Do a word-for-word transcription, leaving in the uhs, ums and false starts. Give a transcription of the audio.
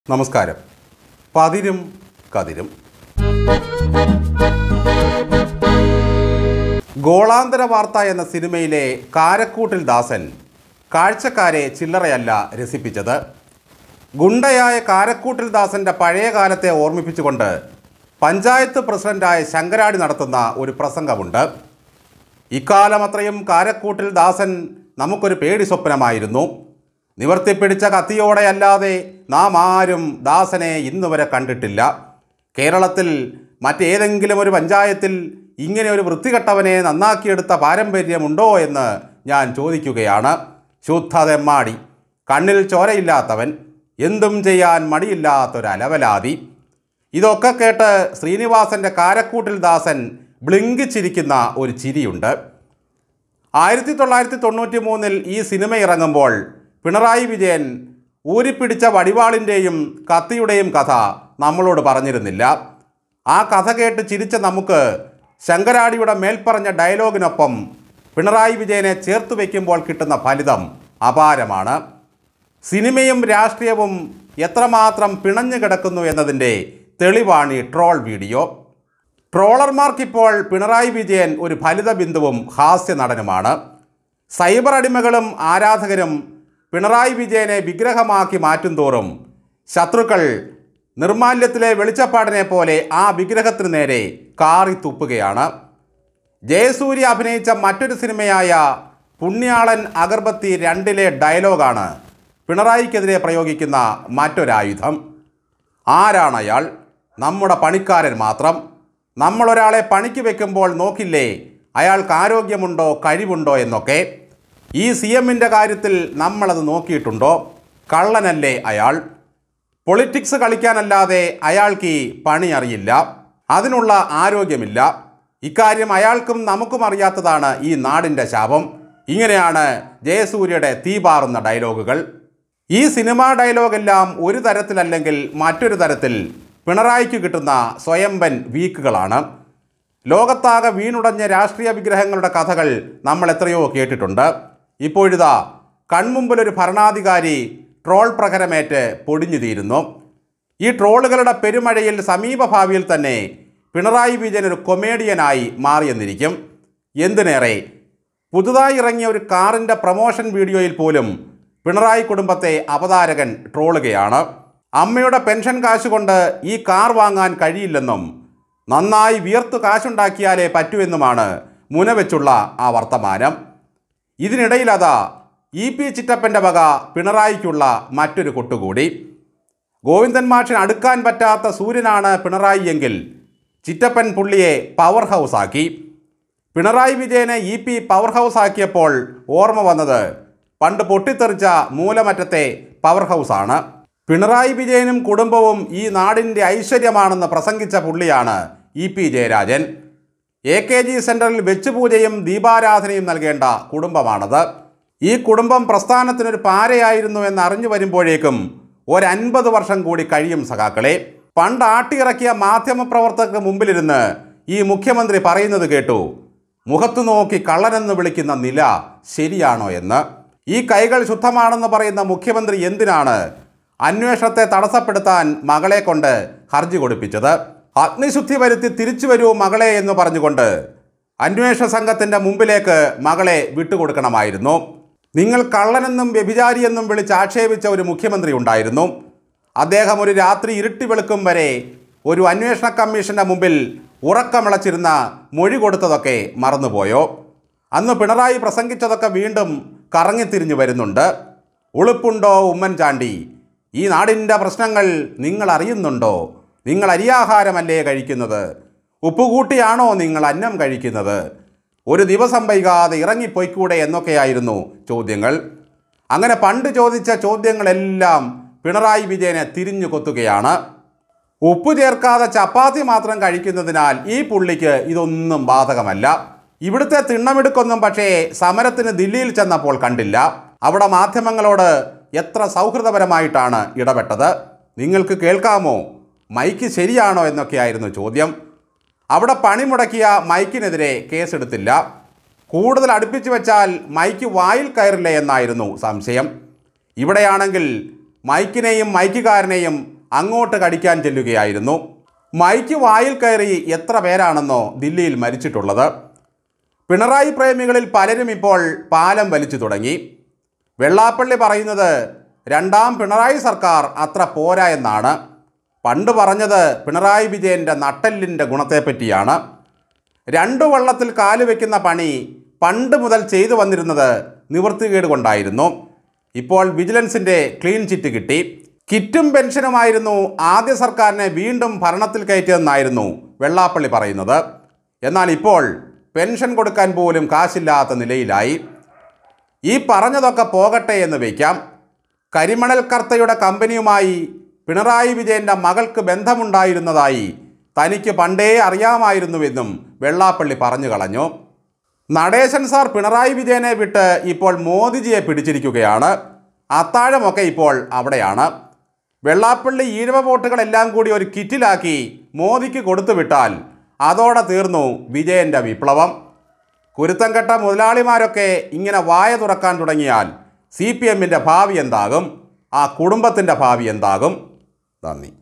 നമസ്കാരം. പതിരും കതിരും. ഗോളാന്തര വാർത്ത എന്ന സിനിമയിലെ കാരക്കൂട്ടിൽ ദാസൻ കാഴ്ചക്കാരെ ചില്ലറയല്ല രസിപ്പിച്ചത്. ഗുണ്ടയായ കാരക്കൂട്ടിൽ ദാസൻ്റെ പഴയ കാലത്തെ ഓർമ്മിപ്പിച്ചുകൊണ്ട് പഞ്ചായത്ത് പ്രസിഡന്റായ ശങ്കരാടി നടത്തുന്ന ഒരു പ്രസംഗമുണ്ട്. ഇക്കാലമത്രയും കാരക്കൂട്ടിൽ ദാസൻ നമുക്കൊരു പേടി സ്വപ്നമായിരുന്നു. നിവർത്തിപ്പിടിച്ച കത്തിയോടെയല്ലാതെ നാം ആരും ദാസനെ ഇന്നുവരെ കണ്ടിട്ടില്ല. കേരളത്തിൽ മറ്റേതെങ്കിലും ഒരു പഞ്ചായത്തിൽ ഇങ്ങനെ ഒരു വൃത്തികെട്ടവനെ നന്നാക്കിയെടുത്ത പാരമ്പര്യമുണ്ടോ എന്ന് ഞാൻ ചോദിക്കുകയാണ്. ശുദ്ധതെമ്മാടി, കണ്ണിൽ ചോരയില്ലാത്തവൻ, എന്തും ചെയ്യാൻ മടിയില്ലാത്തൊരലവലാതി. ഇതൊക്കെ കേട്ട് ശ്രീനിവാസൻ്റെ കാരക്കൂട്ടിൽ ദാസൻ ബ്ലിങ്കിച്ചിരിക്കുന്ന ഒരു ചിരിയുണ്ട്. ആയിരത്തി തൊള്ളായിരത്തി തൊണ്ണൂറ്റി മൂന്നിൽ ഈ സിനിമ ഇറങ്ങുമ്പോൾ പിണറായി വിജയൻ ഊരിപ്പിടിച്ച വടിവാളിൻ്റെയും കത്തിയുടെയും കഥ നമ്മളോട് പറഞ്ഞിരുന്നില്ല. ആ കഥ കേട്ട് ചിരിച്ച നമുക്ക് ശങ്കരാടിയുടെ മേൽപ്പറഞ്ഞ ഡയലോഗിനൊപ്പം പിണറായി വിജയനെ ചേർത്ത് വയ്ക്കുമ്പോൾ കിട്ടുന്ന ഫലിതം അപാരമാണ്. സിനിമയും രാഷ്ട്രീയവും എത്രമാത്രം പിണഞ്ഞു കിടക്കുന്നു എന്നതിൻ്റെ തെളിവാണ് ഈ ട്രോൾ വീഡിയോ. ട്രോളർമാർക്കിപ്പോൾ പിണറായി വിജയൻ ഒരു ഫലിത ബിന്ദുവും ഹാസ്യ നടനുമാണ്. സൈബർ അടിമകളും ആരാധകരും പിണറായി വിജയനെ വിഗ്രഹമാക്കി മാറ്റും തോറും ശത്രുക്കൾ നിർമാല്യത്തിലെ വെളിച്ചപ്പാടിനെ പോലെ ആ വിഗ്രഹത്തിന് നേരെ കാറി തുപ്പുകയാണ്. ജയസൂര്യ അഭിനയിച്ച മറ്റൊരു സിനിമയായ പുണ്യാളൻ അഗർബത്തി രണ്ടിലെ ഡയലോഗാണ് പിണറായിക്കെതിരെ പ്രയോഗിക്കുന്ന മറ്റൊരായുധം. ആരാണയാൾ? നമ്മുടെ പണിക്കാരൻ മാത്രം. നമ്മളൊരാളെ പണിക്ക് വെക്കുമ്പോൾ നോക്കില്ലേ അയാൾക്ക് ആരോഗ്യമുണ്ടോ കഴിവുണ്ടോ എന്നൊക്കെ. ഈ സി എമ്മിൻ്റെ കാര്യത്തിൽ നമ്മളത് നോക്കിയിട്ടുണ്ടോ? കള്ളനല്ലേ അയാൾ? പൊളിറ്റിക്സ് കളിക്കാനല്ലാതെ അയാൾക്ക് ഈ പണി അറിയില്ല, അതിനുള്ള ആരോഗ്യമില്ല. ഇക്കാര്യം അയാൾക്കും നമുക്കും അറിയാത്തതാണ് ഈ നാടിൻ്റെ ശാപം. ഇങ്ങനെയാണ് ജയസൂര്യയുടെ തീപാറുന്ന ഡയലോഗുകൾ. ഈ സിനിമാ ഡയലോഗെല്ലാം ഒരു തരത്തിലല്ലെങ്കിൽ മറ്റൊരു തരത്തിൽ പിണറായിക്ക് കിട്ടുന്ന സ്വയംഭൻ വീക്കുകളാണ്. ലോകത്താകെ വീണുടഞ്ഞ രാഷ്ട്രീയ വിഗ്രഹങ്ങളുടെ കഥകൾ നമ്മൾ എത്രയോ കേട്ടിട്ടുണ്ട്. ഇപ്പോഴിതാ കൺമുമ്പിലൊരു ഭരണാധികാരി ട്രോൾ പ്രഹരമേറ്റ് പൊടിഞ്ഞു തീരുന്നു. ഈ ട്രോളുകളുടെ പെരുമഴയിൽ സമീപഭാവിയിൽ തന്നെ പിണറായി വിജയൻ ഒരു കൊമേഡിയനായി മാറിയെന്നിരിക്കും. എന്തിനേറെ, പുതുതായി ഇറങ്ങിയ ഒരു കാറിൻ്റെ പ്രമോഷൻ വീഡിയോയിൽ പോലും പിണറായി കുടുംബത്തെ അവതാരകൻ ട്രോളുകയാണ്. അമ്മയുടെ പെൻഷൻ കാശുകൊണ്ട് ഈ കാർ വാങ്ങാൻ കഴിയില്ലെന്നും നന്നായി വിയർത്തു കാശുണ്ടാക്കിയാലേ പറ്റുമെന്നുമാണ് മുനവെച്ചുള്ള ആ വർത്തമാനം. ഇതിനിടയിൽ അതാ ഇ പി ചിറ്റപ്പൻ്റെ വക പിണറായിക്കുള്ള മറ്റൊരു കൊട്ടുകൂടി. ഗോവിന്ദൻ മാഷിന് അടുക്കാൻ പറ്റാത്ത സൂര്യനാണ് പിണറായി എങ്കിൽ ചിറ്റപ്പൻ പുള്ളിയെ പവർ ഹൗസ് ആക്കി. പിണറായി വിജയനെ ഇ പി പവർ ഹൗസ് ആക്കിയപ്പോൾ ഓർമ്മ വന്നത് പണ്ട് പൊട്ടിത്തെറിച്ച മൂലമറ്റത്തെ പവർ ഹൗസാണ്. പിണറായി വിജയനും കുടുംബവും ഈ നാടിൻ്റെ ഐശ്വര്യമാണെന്ന് പ്രസംഗിച്ച പുള്ളിയാണ് E P Jayarajan. A K G സെൻറ്ററിൽ വെച്ചുപൂജയും ദീപാരാധനയും നൽകേണ്ട കുടുംബമാണത്. ഈ കുടുംബം പ്രസ്ഥാനത്തിനൊരു പാരയായിരുന്നു എന്ന് അറിഞ്ഞു വരുമ്പോഴേക്കും ഒരൻപത് വർഷം കൂടി കഴിയും സഖാക്കളെ. പണ്ട് ആട്ടിയിറക്കിയ മാധ്യമപ്രവർത്തകർക്ക് മുമ്പിലിരുന്ന് ഈ മുഖ്യമന്ത്രി പറയുന്നത് കേട്ടു, മുഖത്തു നോക്കി കള്ളനെന്ന് വിളിക്കുന്ന നില ശരിയാണോ എന്ന്. ഈ കൈകൾ ശുദ്ധമാണെന്ന് പറയുന്ന മുഖ്യമന്ത്രി എന്തിനാണ് അന്വേഷണത്തെ തടസ്സപ്പെടുത്താൻ മകളെ കൊണ്ട് ഹർജി കൊടുപ്പിച്ചത്? അഗ്നിശുദ്ധി വരുത്തി തിരിച്ചു വരൂ മകളെ എന്ന് പറഞ്ഞുകൊണ്ട് അന്വേഷണ സംഘത്തിൻ്റെ മുമ്പിലേക്ക് മകളെ വിട്ടുകൊടുക്കണമായിരുന്നു. നിങ്ങൾ കള്ളനെന്നും വ്യഭിചാരിയെന്നും വിളിച്ച് ആക്ഷേപിച്ച ഒരു മുഖ്യമന്ത്രി ഉണ്ടായിരുന്നു. അദ്ദേഹം ഒരു രാത്രി ഇരുട്ടി വെളുക്കും വരെ ഒരു അന്വേഷണ കമ്മീഷൻ്റെ മുമ്പിൽ ഉറക്കമിളച്ചിരുന്ന മൊഴി കൊടുത്തതൊക്കെ മറന്നുപോയോ? അന്ന് പിണറായി പ്രസംഗിച്ചതൊക്കെ വീണ്ടും കറങ്ങിത്തിരിഞ്ഞു വരുന്നുണ്ട്. ഉളുപ്പുണ്ടോ ഉമ്മൻചാണ്ടി? ഈ നാടിൻ്റെ പ്രശ്നങ്ങൾ നിങ്ങൾ അറിയുന്നുണ്ടോ? നിങ്ങൾ അരിയാഹാരമല്ലേ കഴിക്കുന്നത്? ഉപ്പുകൂട്ടിയാണോ നിങ്ങൾ അന്നം കഴിക്കുന്നത്? ഒരു ദിവസം വൈകാതെ ഇറങ്ങിപ്പോയിക്കൂടെ എന്നൊക്കെയായിരുന്നു ചോദ്യങ്ങൾ. അങ്ങനെ പണ്ട് ചോദിച്ച ചോദ്യങ്ങളെല്ലാം പിണറായി വിജയനെ തിരിഞ്ഞു കൊത്തുകയാണ്. ഉപ്പ് ചേർക്കാതെ ചപ്പാത്തി മാത്രം കഴിക്കുന്നതിനാൽ ഈ പുള്ളിക്ക് ഇതൊന്നും ബാധകമല്ല. ഇവിടുത്തെ തിണ്ണമെടുക്കൊന്നും പക്ഷേ സമരത്തിന് ദില്ലിയിൽ ചെന്നപ്പോൾ കണ്ടില്ല. അവിടെ മാധ്യമങ്ങളോട് എത്ര സൗഹൃദപരമായിട്ടാണ് ഇടപെട്ടത്. നിങ്ങൾക്ക് കേൾക്കാമോ? മൈക്ക് ശരിയാണോ എന്നൊക്കെയായിരുന്നു ചോദ്യം. അവിടെ പണിമുടക്കിയ മൈക്കിനെതിരെ കേസെടുത്തില്ല. കൂടുതൽ അടുപ്പിച്ചു വെച്ചാൽ മൈക്ക് വായിൽ കയറില്ലേ എന്നായിരുന്നു സംശയം. ഇവിടെയാണെങ്കിൽ മൈക്കിനെയും മൈക്കുകാരനെയും അങ്ങോട്ട് കടിക്കാൻ ചെല്ലുകയായിരുന്നു. മൈക്ക് വായിൽ കയറി എത്ര പേരാണെന്നോ ദില്ലിയിൽ മരിച്ചിട്ടുള്ളത്. പിണറായി പ്രേമികളിൽ പലരും ഇപ്പോൾ പാലം വലിച്ചു തുടങ്ങി. വെള്ളാപ്പള്ളി പറയുന്നത് രണ്ടാം പിണറായി സർക്കാർ അത്ര പോരാ എന്നാണ്. പണ്ട് പറഞ്ഞത് പിണറായി വിജയൻ്റെ നട്ടെല്ലിൻ്റെ ഗുണത്തെപ്പറ്റിയാണ്. രണ്ടു വള്ളത്തിൽ കാല് വയ്ക്കുന്ന പണി പണ്ട് മുതൽ ചെയ്തു വന്നിരുന്നത് നിവൃത്തികേട് കൊണ്ടായിരുന്നു. ഇപ്പോൾ വിജിലൻസിൻ്റെ ക്ലീൻ ചിറ്റ് കിട്ടി. കിറ്റും പെൻഷനുമായിരുന്നു ആദ്യ സർക്കാരിനെ വീണ്ടും ഭരണത്തിൽ കയറ്റിയതെന്നായിരുന്നു വെള്ളാപ്പള്ളി പറയുന്നത്. എന്നാൽ ഇപ്പോൾ പെൻഷൻ കൊടുക്കാൻ പോലും കാശില്ലാത്ത നിലയിലായി. ഈ പറഞ്ഞതൊക്കെ പോകട്ടെ എന്ന് വയ്ക്കാം. കരിമണൽ കർത്തയുടെ കമ്പനിയുമായി പിണറായി വിജയൻ്റെ മകൾക്ക് ബന്ധമുണ്ടായിരുന്നതായി തനിക്ക് പണ്ടേ അറിയാമായിരുന്നുവെന്നും വെള്ളാപ്പള്ളി പറഞ്ഞു കളഞ്ഞു. നടേശൻ സാർ പിണറായി വിജയനെ വിട്ട് ഇപ്പോൾ മോദിജിയെ പിടിച്ചിരിക്കുകയാണ്. അത്താഴമൊക്കെ ഇപ്പോൾ അവിടെയാണ്. വെള്ളാപ്പള്ളി ഈഴവ വോട്ടുകളെല്ലാം കൂടി ഒരു കിറ്റിലാക്കി മോദിക്ക് കൊടുത്തുവിട്ടാൽ അതോടെ തീർന്നു വിജയൻ്റെ വിപ്ലവം. കുരുത്തം കെട്ട മുതലാളിമാരൊക്കെ ഇങ്ങനെ വായ തുറക്കാൻ തുടങ്ങിയാൽ സി പി എമ്മിൻ്റെ ഭാവി എന്താകും? ആ കുടുംബത്തിൻ്റെ ഭാവി എന്താകും? നന്ദി.